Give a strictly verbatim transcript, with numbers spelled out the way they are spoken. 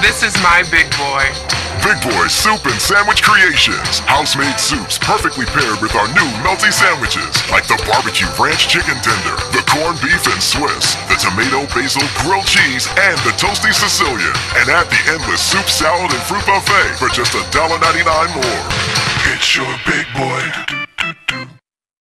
This is my big boy. Big Boy Soup and Sandwich Creations. House-made soups perfectly paired with our new melty sandwiches, like the barbecue ranch chicken tender, the corned beef and Swiss, the tomato basil grilled cheese, and the toasty Sicilian. And add the endless soup, salad, and fruit buffet for just a dollar ninety-nine more. It's your Big Boy.